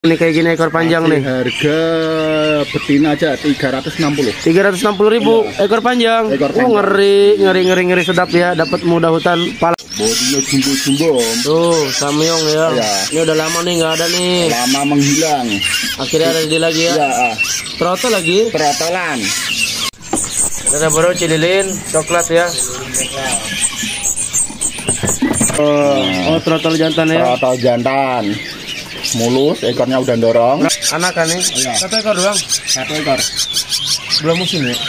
Ini kayak gini ekor panjang nih. Harga betina aja 360. 360.000 ekor panjang. Ngeri sedap ya. Dapat muda hutan pala. Bodinya jumbo-jumbo. Tuh, samyong ya. Ya. Ini udah lama nih nggak ada nih. Lama menghilang. Akhirnya ada di lagi ya. Ya. Trotol lagi. Trotolan. Ada baru cililin coklat ya. Oh, trotol jantan ya. Trotol jantan. Mulus, ekornya udah dorong. Anak kan nih? Iya. Satu ekor doang? Satu ekor. Belum musim ya?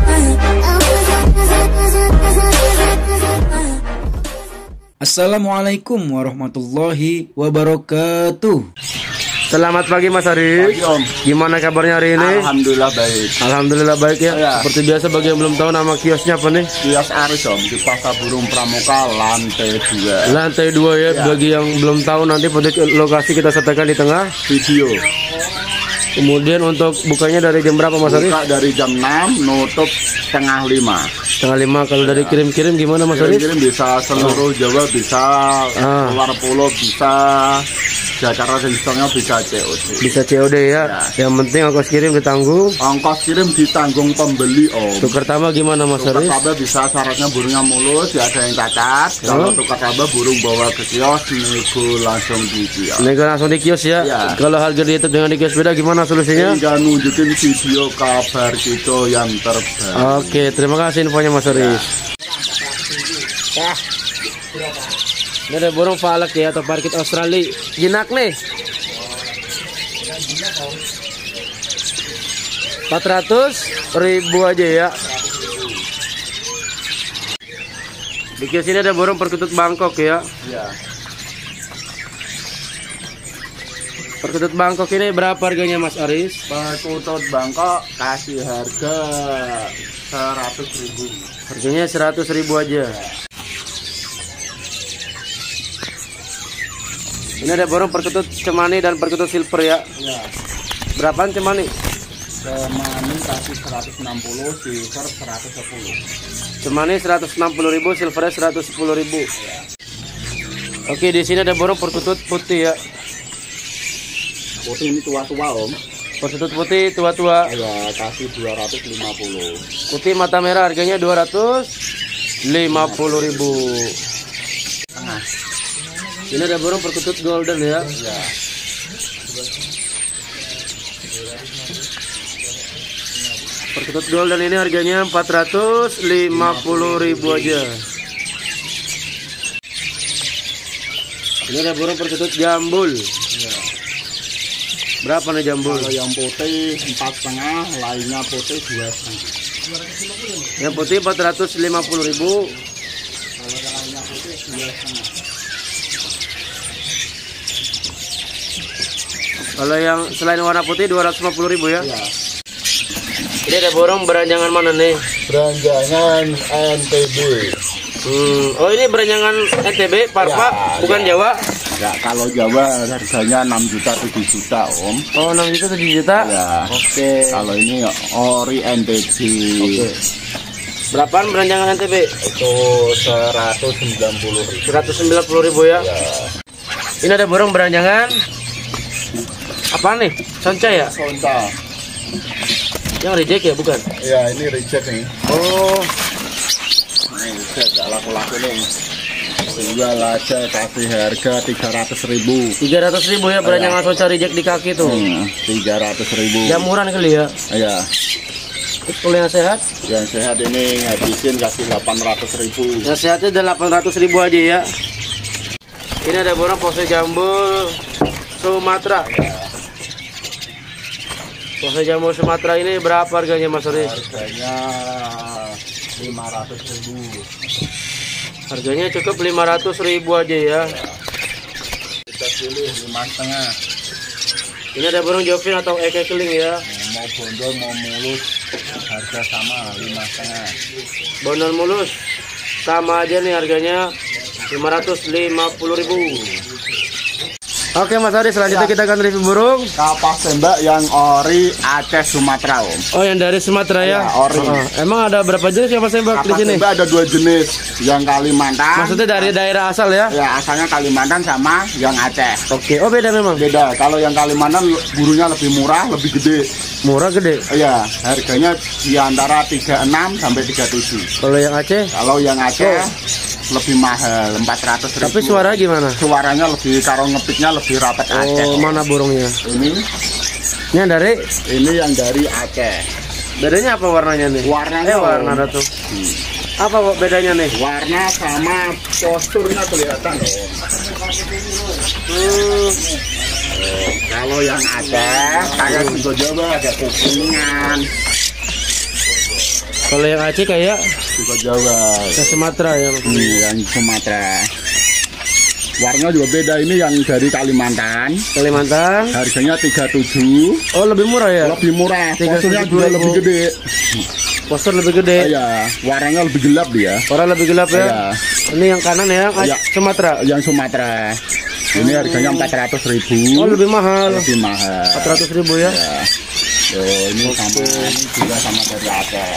Assalamualaikum warahmatullahi wabarakatuh. Selamat pagi Mas Ari. Pagi, Om. Gimana kabarnya hari ini? Alhamdulillah baik. Alhamdulillah baik ya. Ya. Seperti biasa bagi yang belum tahu nama kiosnya apa nih? Kios Aris Om di Pasar Burung Pramuka lantai 2. Lantai 2 ya. Ya. Bagi yang belum tahu nanti pada lokasi kita sertakan di tengah. Video. Kemudian untuk bukanya dari jam berapa Mas Ari? Buka dari jam 6, nutup setengah 5. Setengah 5. Kalau dari kirim-kirim gimana Mas Ari? Kirim bisa seluruh Jawa, bisa luar pulau, bisa Jakarta dan Songnya, bisa COD. Bisa COD ya. Yang penting ongkos kirim ditanggung. Ongkos kirim ditanggung pembeli Om. Tukar tambah gimana Mas Tukar Ari? tambah bisa syaratnya burungnya mulus, ya ada yang cacat. Kalau tukar tambah burung bawa ke kios, nego langsung di kios. Nego langsung di kios ya. Ya. Kalau harga di YouTube dengan di kios beda gimana solusinya? Tinggal nunjukin video kabar kita yang terbaru. Oke, terima kasih infonya Mas Aris. Ini ada burung falak ya atau parkit Australia. Jinak nih. 400.000 aja ya. Di kios ini ada burung perkutut Bangkok ya. Ya. Perkutut Bangkok ini berapa harganya Mas Aris? Perkutut Bangkok kasih harga 100.000. Harganya 100.000 aja. Ini ada burung perkutut cemani dan perkutut silver ya. Ya. Berapaan cemani? Cemani kasih 160, silver 110. Cemani 160.000, silvernya 110.000. Oke, di sini ada burung perkutut putih ya. Putih ini tua-tua Om. Perkutut putih tua-tua. Ya, kasih 250. Putih mata merah harganya 250.000. Tengah. Ini ada burung perkutut golden ya. Ya. Perkutut golden ini harganya 450.000 aja. Ini ada burung perkutut jambul. Ya. Berapa nih jambul? Kalau yang putih 4,5, lainnya putih 2,5. Yang putih 450.000. Kalau yang lainnya putih 2,5. Kalau yang selain warna putih 250.000 ya. Ya. Ini ada burung beranjangan mana nih? Beranjangan NTB. Oh ini beranjangan NTB, Parpa, Ya, bukan ya. Jawa. Ya, kalau Jawa harganya 6 juta 7 juta Om. Oh 6 juta 7 juta. Ya. Oke. Kalau ini ori NTB. Oke. Berapaan beranjangan NTB? Itu 190.000. 190.000 ya. Ya. Ini ada burung beranjangan. Apa nih? Sonca ya? Sonta. Yang reject ya bukan? Ya, ini reject nih. Oh. Ini reject, gak laku-laku nih. Jual aja kasih harga 300.000. 300.000 ya beranjangan sonca reject di kaki tuh. 300.000. Jamuran kali ya. Ya. Terus kalau yang sehat? Yang sehat ini habisin kasih 800.000. Yang sehatnya ada 800.000 aja ya. Ini ada burung pose jambul Sumatera. Pose jambul Sumatera ini berapa harganya Mas Aris? Harganya 500.000. Harganya cukup 500.000 aja ya. Kita pilih 5,5. Ini ada burung jovin atau eke keling ya. Mau bondol mau mulus harga sama 5,5. Bondol mulus sama aja nih harganya 550.000. Oke Mas Ari, selanjutnya kita akan review burung Kapas tembak yang ori Aceh Sumatera Om. Oh yang dari Sumatera ya? Ori. Emang ada berapa jenis kapas tembak di Kapas sini? tembak ada 2 jenis, yang Kalimantan. Maksudnya dari daerah asal ya? Ya asalnya Kalimantan sama yang Aceh. Oke, oh beda memang? Beda, kalau yang Kalimantan burungnya lebih murah, lebih gede. Murah gede? Iya, harganya di antara 36 sampai 37. Kalau yang Aceh? Kalau yang Aceh lebih mahal, 400.000. Tapi suaranya gimana? Suaranya lebih, kalau ngepiknya lebih rapat Aceh. Oh, mana burungnya? Ini yang dari? Ini yang dari Aceh. Bedanya apa warnanya nih? Warnanya warna ada tuh. Apa bedanya nih? Warna sama posturnya kelihatan loh. Kalau yang Aceh, kayak juga Jawa ada kuningan. Kalau yang Aceh kayak Juga Jawa. Yang Sumatera ya? Yang Sumatera. Warnanya juga beda, ini yang dari Kalimantan. Kalimantan. Harganya 37. Oh lebih murah ya? Lebih murah. Posturnya 37.000. juga lebih gede. Postur lebih gede. Iya, warnanya lebih gelap dia. Warna lebih gelap ya? Iya. Ini yang kanan ya? Iya. Sumatera. Yang Sumatera. Ini harganya 400.000. Oh lebih mahal. Lebih mahal. 400.000 ya? Ya. Oh, ini sama, ini juga sama dari Aceh.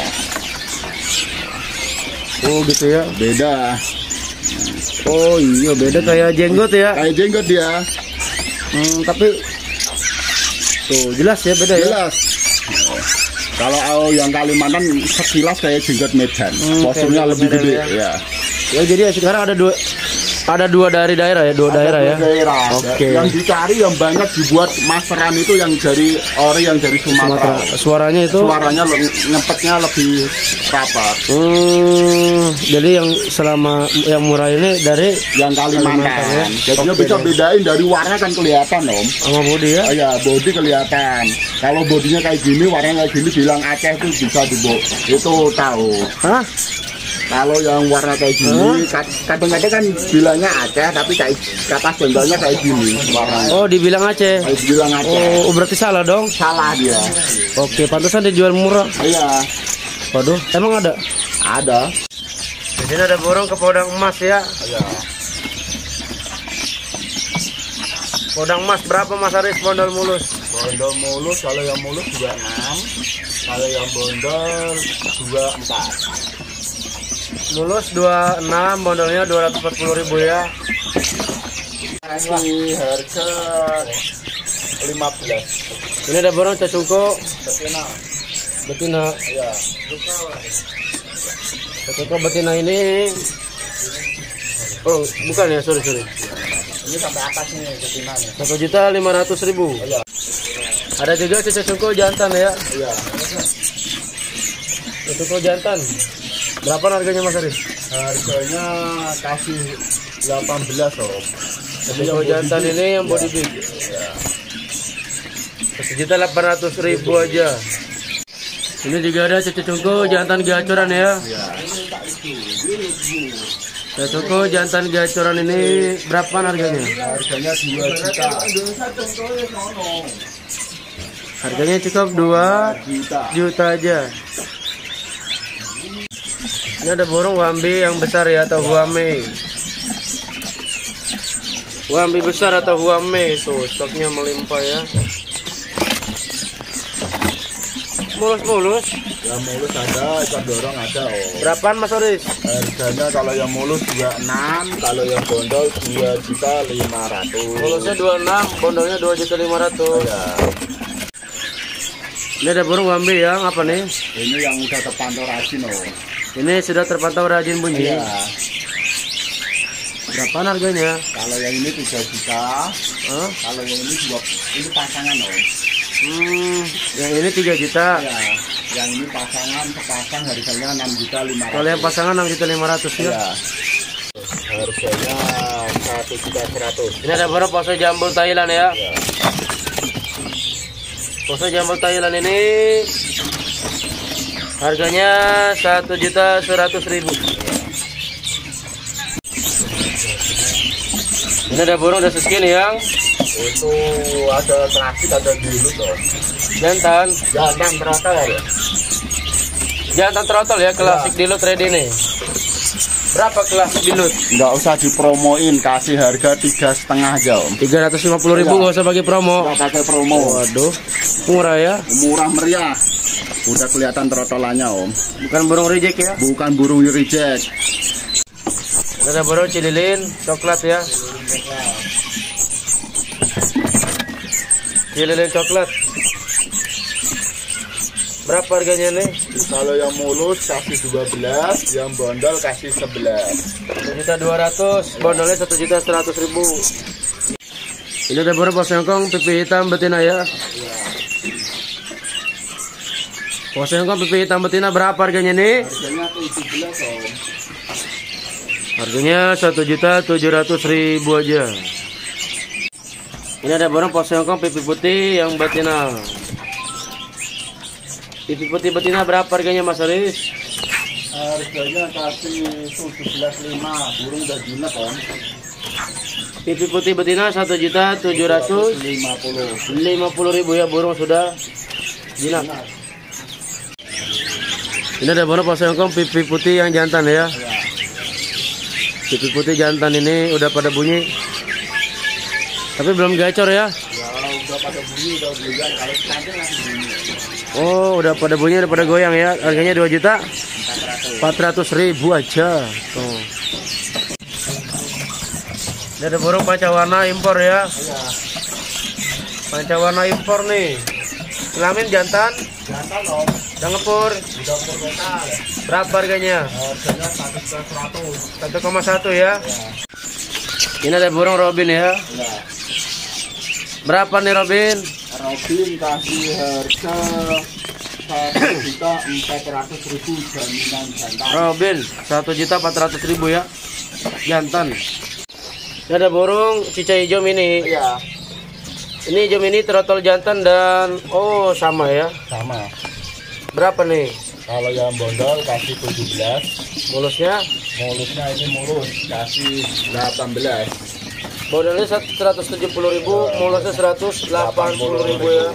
Oh gitu ya? Beda. Oh iya beda kayak jenggot ya? Kayak jenggot dia. Tapi tuh jelas ya beda ya? Jelas. Kalau yang Kalimantan sekilas kayak jenggot Medan. Posturnya kayak lebih Medan gede. ya. Ya. Ya jadi sekarang ada dua dari daerah ya? Dua daerah ya? Daerah. Oke. Yang dicari yang banyak dibuat masteran itu yang dari ori yang dari Sumatera. Suaranya itu? Suaranya ngepetnya lebih rapat. Jadi yang selama yang murah ini dari Yang Kalimantan ya? Jadinya bisa bedain dari warna kan kelihatan Om. sama bodi ya? Oh ya, bodi kelihatan. Kalau bodinya kayak gini, warnanya kayak gini, bilang Aceh itu bisa dibawa. Itu tahu. Hah? Kalau yang warna kayak gini, kadang-kadang kan bilangnya Aceh, tapi kayak kapas tembaknya kayak gini warnanya. Oh dibilang Aceh. Kayak bilang Aceh. Oh berarti salah dong? Salah dia. Oke, pantesan dijual murah. Iya, Waduh, emang ada? ada. Di sini ada burung kepodang emas ya. Iya. Podang emas berapa Mas Aris bondol mulus? Bondol mulus, kalau yang mulus 26, kalau yang bondol 24. Mulus 26, bondolnya 240.000 ya. Ini harga 15. Ini ada burung cacungko Betina. betina. Iya. Cacungko betina ini. Oh, bukan ya, sorry. Ini sampai atas nih betina nih. 1.500.000. Iya. Ada juga cacungko jantan ya. Iya. Cacungko jantan. Berapa harganya Mas Aris? Harganya kasih 18 Om. Cacungko jantan ini yang body big. 1.800.000 aja. Ini juga ada cacungko jantan gacoran ya. Cacungko jantan gacoran ini berapa harganya? Harganya 2 juta. Harganya cukup 2 juta aja. Ini ada burung wambi yang besar ya, atau huame. Wambi besar atau huame, tuh stoknya melimpah ya. Mulus. Ya mulus ada, ikan dorong ada Om. Berapaan Mas Aris? Harganya kalau yang mulus 26, kalau yang bondol 2.500.000. Mulusnya 26, bondolnya 2.500.000. Ya. Ini ada burung wambi yang apa nih? Ini yang udah terpantau rajin Om. Ini sudah terpantau rajin bunyi. Iya. Berapaan harganya? Kalau yang ini 3 juta. Hah? Kalau yang ini juga ini pasangan Om. Yang ini 3 juta. Ya, yang ini pasangan sepasang harganya 6.500.000. Kalau yang pasangan 6.500.000 ya. Ya. Harganya 1.100.000. Ini ada burung pose jambul Thailand ya. Ya. Pose jambul Thailand ini harganya 1.100.000. Ini ada burung ada skin yang Itu ada klasik, ada dulu tuh. jantan Jantan trotol ya. trotol ya, klasik dilut ready nih. Berapa kelas bilut? Nggak usah dipromoin, kasih harga 3,5 aja Om. 350.000 nggak usah bagi promo. Nggak pakai promo. Waduh, murah ya. Murah meriah. Udah kelihatan trotolannya Om. Bukan burung reject ya? Bukan burung reject. Ada burung cililin coklat ya. Cililin coklat. Berapa harganya nih? Kalau yang mulus kasih 12, yang bondol kasih 11. 1.200.000, bondolnya 1.100.000. Ini ada burung pos sengkong pipi hitam betina ya. Pos sengkong pipi hitam betina berapa harganya nih? Harganya 17 Om. Harganya 1.700.000 aja. Ini ada burung pos sengkong pipi putih yang betina. Pipi putih betina berapa harganya Mas Aris? Harganya kasih 17,5, burung udah jinak Om. Pipi putih betina 1.750.000 ya, burung sudah jinak. Ini ada burung pos sengkong pipi putih yang jantan ya. Pipi putih jantan ini udah pada bunyi. Tapi belum gacor ya. Ya udah pada bunyi, udah goyang. Kalau cantik langsung bunyi. Oh, udah pada bunyi, udah pada goyang ya. Harganya 2.400.000 aja. Tuh. Ini ada burung pancawarna impor ya. Pancawarna impor nih. Kelamin jantan. Jantan Om. Udah ngepur. Udah total. Berapa harganya? Harganya 1,100. 1,1 ya. Ini ada burung robin ya. Ya. Berapa nih robin? Robin kasih harga 1.400.000 jaminan jantan. Robin 1.400.000 ya. Jantan. Ini ada burung cicak hijau mini. Iya. Ini hijau mini trotol jantan dan oh sama ya. Sama. Berapa nih? Kalau yang bondol kasih 17. Mulusnya? Mulusnya ini mulus kasih 18. Bondolnya 170.000, mulusnya 180.000 ya.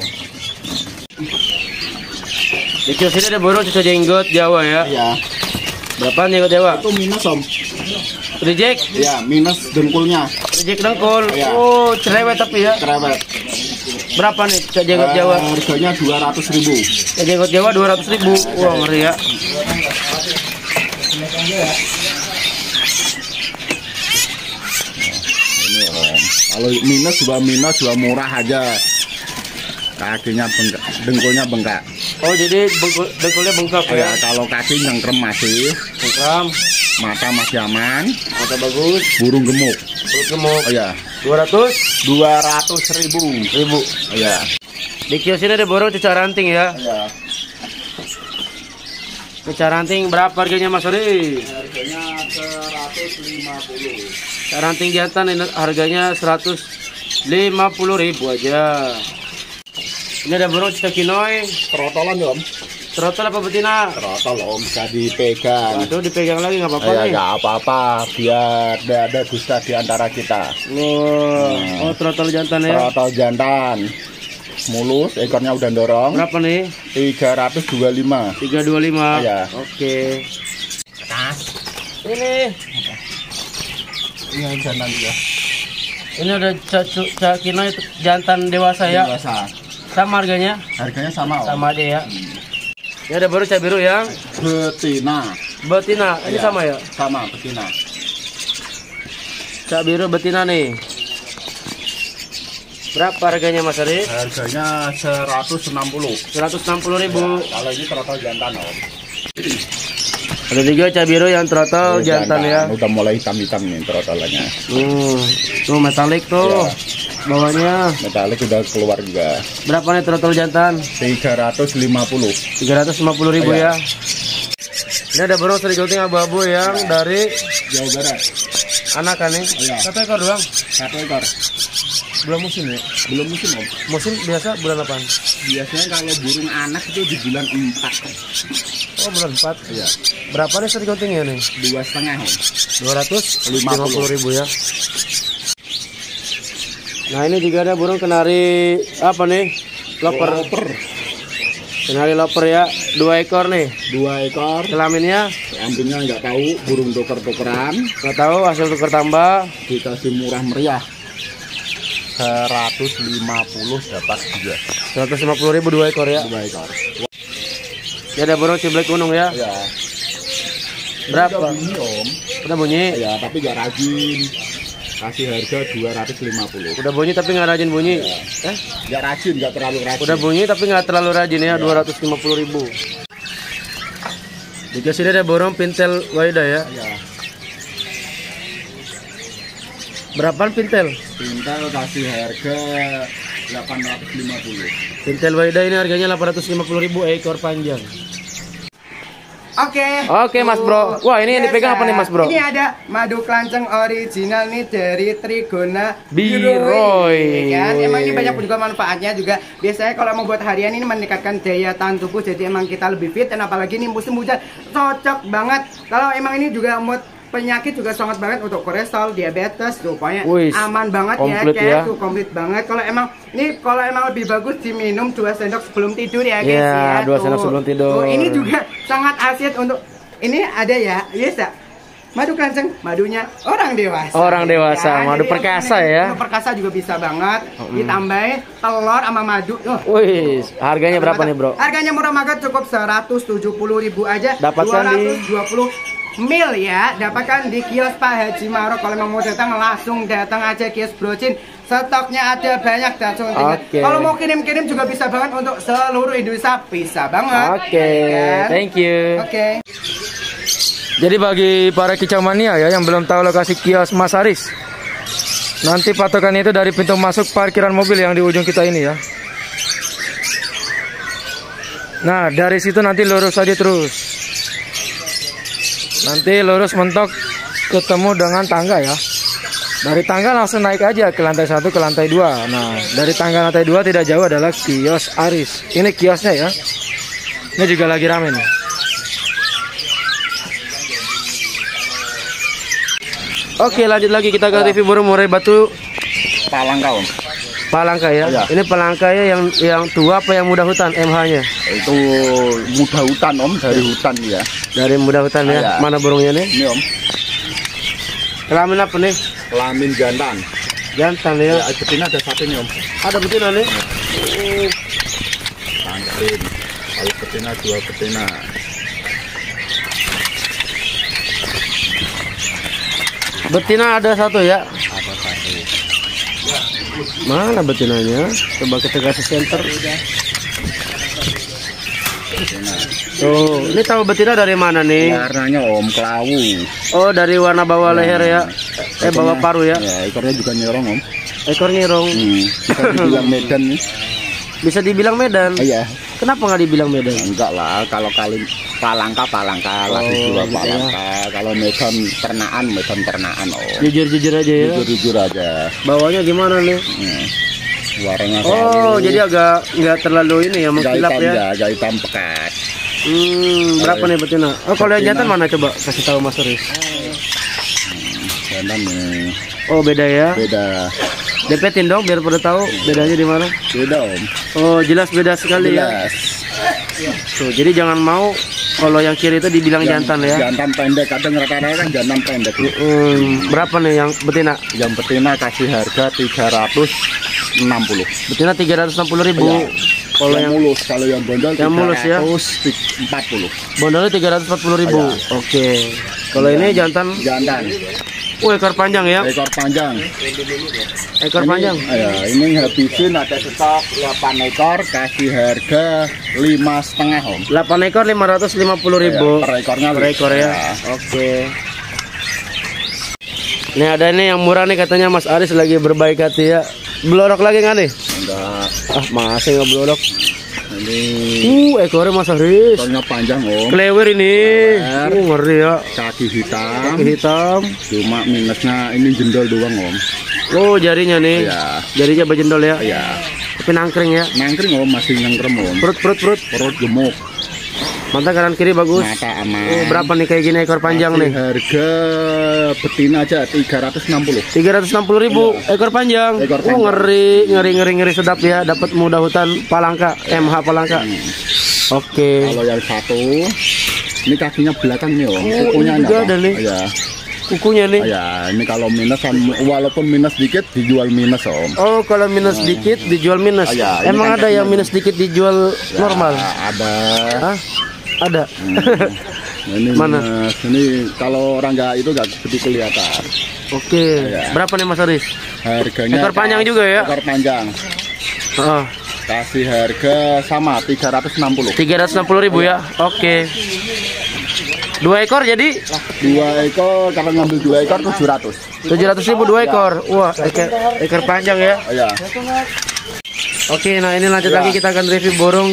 Di kios ini ada burung cicak jenggot Jawa ya. Iya. Berapa jenggot Jawa? Itu minus Om. Reject? Iya, minus dengkulnya. Reject dengkul. Iya. Oh, cerewet tapi ya. Cerewet. Berapa nih cicak jenggot Jawa? Harganya 200.000. Cicak jenggot Jawa 200.000. Wah, ngeri ya. Ini Om. Kalau minus juga murah aja. Kakinya bengkak, dengkulnya bengkak. Oh, jadi dengkulnya bengkak Ya, ya. kalau kaki nyengkrem masih, Bengkam, mata masih aman, mata bagus, burung gemuk. perut gemuk. Oh ya, 200.000. 200.000. Oh ya. Di kios ini ada burung cicak ranting ya. Ya. Cicak ranting berapa harganya Mas Ori? Harganya 150. Cicak ranting jantan ini harganya 150.000 aja. Ini ada burung cicak kinoy. Trotolan ya Om. Trotol apa betina? Trotol Om, bisa dipegang. Waduh, dipegang lagi nggak apa-apa Ya nih. nggak apa-apa, biar tidak ada dusta di antara kita. Oh, trotol jantan ya. Trotol jantan, mulus, ekornya udah dorong. Berapa nih? 325. 325. Iya. Oke. Ini Ini jantan ya. ini udah cicak kinoy jantan dewasa ya. Dewasa. Sama harganya? Harganya sama Om. Sama aja ya. Ini ada baru cicak biru yang Betina. betina. Ini Iya. sama ya? Sama betina. Cicak biru betina nih. Berapa harganya Mas Ari? Harganya 160. 160.000. Kalau ini trotol jantan Om. Ada juga cicak biru yang trotol jantan ya. Udah mulai hitam-hitam nih trotolannya. Tuh metalik tuh. Iya. Bawahnya. Metalik udah keluar juga. Berapa nih trotol jantan? 350. 350.000 Iya. ya. Ini ada burung seri gulting abu-abu yang dari Jawa Barat. anakan nih. Iya. 1 ekor doang. 1 ekor. Belum musim ya? Belum musim Om. Musim biasa bulan apa? Biasanya kalau burung anak itu di bulan 4. Oh, bulan 4. Iya. Berapa nih seri gultingnya nih? 2,5 Om. 250.000 ya. Nah, ini juga ada burung kenari apa nih? Loper. Kenali loper ya, 2 ekor nih. 2 ekor. Kelaminnya Kelaminnya nggak tahu, burung tuker-tukeran. nggak tahu, hasil tuker tambah. Dikasih murah meriah. 150 dapat juga. 150.000 2 ekor ya. 2 ekor. Ya ada burung ciblek gunung ya. Ya. Berapa? Udah bunyi om. Udah bunyi. Ya tapi nggak rajin. Kasih harga 250. Udah bunyi tapi nggak rajin bunyi. Nggak rajin, nggak terlalu rajin. Udah bunyi tapi nggak terlalu rajin ya. 250.000. Di sini ada burung pintel Waida ya. Ya. Berapaan pintel? Pintel kasih harga 850. Pintel Waida ini harganya 850.000 ekor panjang. Oke Mas Bro. Wah ini yang dipegang apa nih Mas Bro? Ini ada madu kelanceng original nih dari Trigona Biroy. Ya kan? Emang ini banyak juga manfaatnya juga. Biasanya kalau mau buat harian ini meningkatkan daya tahan tubuh, jadi emang kita lebih fit. Dan apalagi ini musim hujan cocok banget. Kalau emang ini juga mood penyakit juga sangat banget untuk kolesterol, diabetes, tuh pokoknya aman banget komplit ya, kayak tuh komplit banget. Kalau emang lebih bagus diminum 2 sendok sebelum tidur ya guys ya. 2 sendok sebelum tidur. Tuh, ini juga sangat asyik untuk ini ada ya, biasa. Madu kelanceng, madunya orang dewasa. Orang dewasa, ya, madu perkasa ya. Madu perkasa juga bisa banget. Ditambahin telur sama madu. Wih, harganya berapa nih bro? Harganya murah banget, cukup 170.000 aja. Dapatkan 220 mil ya, dapatkan di kios Pak Haji Marok. Kalau mau datang langsung datang aja kios Brocin. Stoknya ada banyak dan kalau mau kirim-kirim juga bisa banget untuk seluruh Indonesia, bisa banget. Thank you. Oke. Jadi bagi para kicau mania ya yang belum tahu lokasi kios Mas Aris, nanti patokannya itu dari pintu masuk parkiran mobil yang di ujung kita ini ya. Nah dari situ nanti lurus aja terus. Nanti lurus mentok ketemu dengan tangga ya. Dari tangga langsung naik aja ke lantai 1 ke lantai 2. Nah dari tangga lantai 2 tidak jauh adalah kios Aris. Ini kiosnya ya. Ini juga lagi rame nih. Oke lanjut lagi kita ke TV burung murai batu Palangka om. Palangka ya. Ini palangka ya yang tua apa yang muda hutan MH-nya? Itu muda hutan om, dari hutan ya. Dari muda hutan ya. Mana burungnya nih? Ini om. Kelamin apa nih? Kelamin jantan. Jantan ya. Betina ada 1 nih om. Ada betina nih. Tangkrin. Kalau betina 2 betina. Betina ada 1 ya. Ada 1. Mana betinanya? Coba kita kasih center. Tuh, ini tahu betina dari mana nih? Warnanya om kelawu. Oh, dari warna bawah leher ya. Bawah paru ya. Ya, ekornya juga nyerong om. Ekor nyirong. Bisa dibilang Medan nih. Bisa dibilang Medan. Iya. Kenapa nggak dibilang Medan? Enggak lah, kalau kali palangka lagi jual palangka. Kalau Medan ternaan om. Jujur aja ya. Jujur aja. Bawahnya gimana nih? Warnanya jadi agak nggak terlalu ini ya, mengkilap ya. Agak hitam pekat. Berapa nih betina? Oh, kalau yang jantan mana coba kasih tahu Mas Aris. Jantan nih. Oh, beda ya. Beda. Depetin dong biar pada tahu bedanya di mana. Beda om. Oh, jelas beda sekali ya. Tuh, jadi jangan mau kalau yang kiri itu dibilang jantan ya. Jantan pendek, kadang rata-rata kan jantan pendek. Berapa nih yang betina? Yang betina kasih harga 360. Betina 360.000. Ya. Kalau yang mulus, kalau yang bondol mulus ya. 340. Bondolnya 340.000. Ya. Oke. Kalau ini jantan. Ekor panjang ya. Ekor panjang. Ekor panjang. Ya, ini habisin ada stok 8 ekor kasih harga 5,5 om. 8 ekor 550.000. Per ekornya per ekor ya. Oke. Ini ada ini yang murah nih katanya Mas Aris lagi berbaik hati ya. Belorok lagi nggak nih? Enggak. Masih nggak belorok. Ini ekornya Mas Aris. ekornya panjang om. Klewer ini. Ngeri ya. Kaki hitam. Kaki hitam. Cuma minusnya ini jendol doang om. Oh jarinya nih. Iya. Jarinya berjendol ya. Iya. Tapi nangkring ya. Nangkring om, masih nangkrem om. Perut gemuk. Mata kanan kiri bagus. Mata aman. Berapa nih kayak gini ekor panjang nih? Harga betina aja 360. 360.000 ekor panjang. Ekor panjang. Ngeri sedap ya. Dapat muda hutan Palangka, MH Palangka. Oke. Kalau yang satu ini kakinya belakang nih om, kukunya ini juga apa? ada nih. Ya. Kukunya nih. Ya, ini kalau minus walaupun minus dikit dijual minus om. Oh, kalau minus dikit dijual minus. Ya, ini Emang kan ada yang kakinya. minus dikit dijual Ya, normal? Ada. Hah? Ada. Nah, ini Mana? minus. Ini kalau orang nggak itu nggak begitu kelihatan. Oke. Ya. Berapa nih Mas Aris? Harganya Ekor panjang juga ya? Ekor panjang. Oh, Kasih harga sama 360. 360.000 ya. Oke. 2 ekor jadi 2 ekor kalau ngambil 2 ekor 700. 700.000 2 ekor. Wah, ekor panjang ya. Ya. Oke, nah ini lanjut Ya. lagi kita akan review burung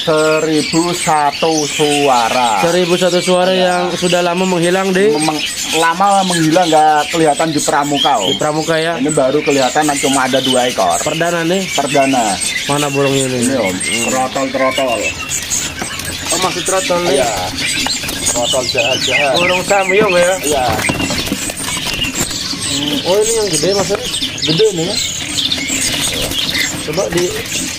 1001 suara. 1001 suara yang sudah lama menghilang di Lama menghilang nggak kelihatan di pramuka om. pramuka ya. Ini baru kelihatan cuma ada 2 ekor. Perdana nih. Perdana. Mana burungnya Ini ini? om, trotol. Oh, masih trotol nih. Iya. Trotol jahat-jahat. Burung samyong ya. Iya. Oh, ini yang gede Mas Aris. Gede nih. Coba di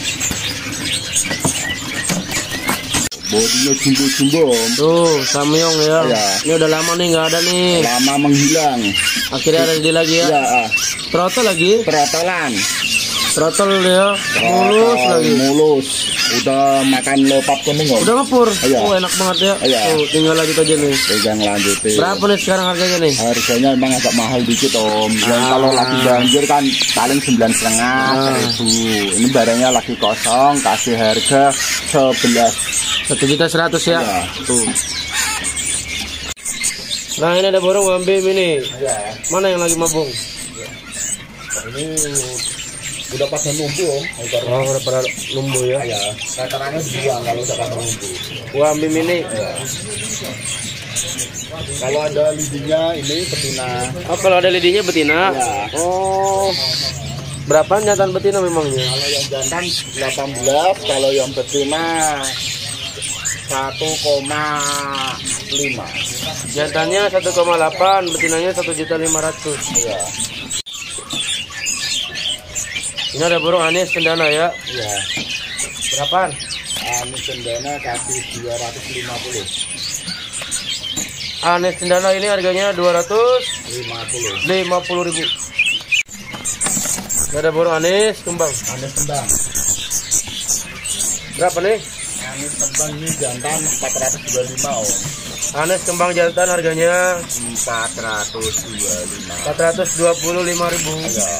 Bodinya jumbo-jumbo om. tuh samyong ya. Iya. Ini udah lama nih nggak ada nih. Lama menghilang. Akhirnya ada di lagi ya. Iya. Trotol lagi. Trotolan. Trotol ya. Mulus Trotol, lagi. mulus. Udah makan lepat kuning om. Udah ngepur. Iya. Oh, enak banget ya. Iya. Tuh, tinggal lanjut aja nih. Pegang lanjutin. Berapa nih sekarang harganya nih? Harganya emang agak mahal dikit om. Yang kalau lagi banjir kan paling 9,5 1.000. Ini barangnya lagi kosong, kasih harga 11. 1.100.000 ya. Ya. Tuh. Nah, ini ada burung wambe ini. Ya. Mana yang lagi mabung? Ini udah pada numbu om. Oh, udah pada lumbu ya. Ya. Rata-ratanya dibuang kalau udah pada numbu. Wambe ini. Kalau ada lidinya ini betina. Oh, kalau ada lidinya betina. Ya. Oh. Berapa jantan betina memangnya? Kalau yang jantan 18, kalau yang betina 1,5. Jantannya 1,8, betinanya 1.500.000. Ya. Ini ada burung anis cendana ya. Ya. Berapaan? Anis cendana kasih 250. Anis cendana ini harganya 50. 250.000. Ini ada burung anis kembang. Anis kembang. Berapa nih? Anis kembang ini jantan 425 om. Anis kembang jantan harganya 425. 425.000. Ya.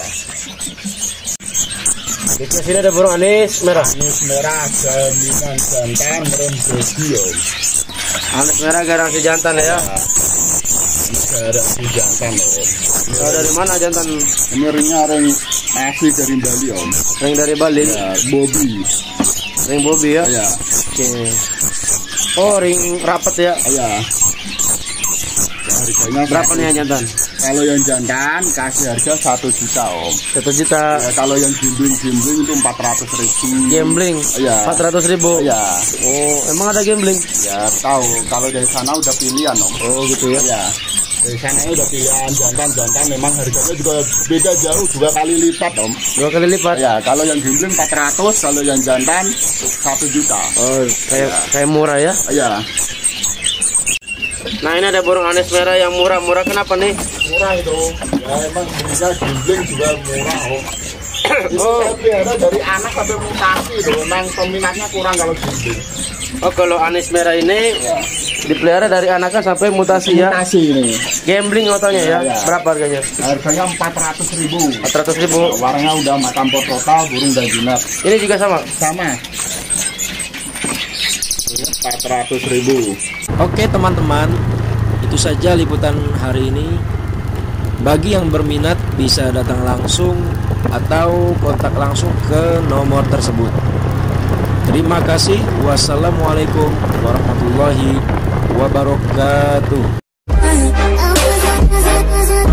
Di sini ada burung anis merah. Anis merah jaminan jantan rembesi om. Anis merah garansi jantan ya. Garansi jantan om. Nah, dari mana jantan? Ini ringnya ring asli dari Bali om. Ring dari Bali. Ya, Bobby. Ring Bobby ya. Ya. Oke. Oh, ring rapat ya. Ya. Harganya Berapa nih yang jantan? Kalau yang jantan kasih harga 1 juta om. 1 juta. Ya, kalau yang gambling itu 400.000. Gambling. Iya. 400.000. Ya. Oh, emang ada gambling? Ya tahu. Kalau dari sana udah pilihan om. Oh, gitu ya. Ya. Dari sana udah pilihan jantan memang harganya juga beda jauh 2 kali lipat om. 2 kali lipat. Ya kalau yang gambling 400, kalau yang jantan 1 juta. Oh, kayak murah ya. Ya. Nah, ini ada burung anis merah yang murah-murah. Kenapa nih? Murah itu. Ya emang belinya gambling juga murah om. Itu Oh. saya pelihara dari anak sampai mutasi itu. Memang peminatnya kurang kalau gambling. Oh, kalau anis merah ini dipelihara dari anakan sampai mutasi ya. Mutasi ini. Gambling otonya ya. Ya. Berapa harganya? Harganya 400.000. 400.000. Warnanya udah makan pot total, burung dan jinak. Ini juga sama. Sama. 400.000. Oke teman-teman, itu saja liputan hari ini. Bagi yang berminat bisa datang langsung atau kontak langsung ke nomor tersebut. Terima kasih. Wassalamualaikum warahmatullahi wabarakatuh.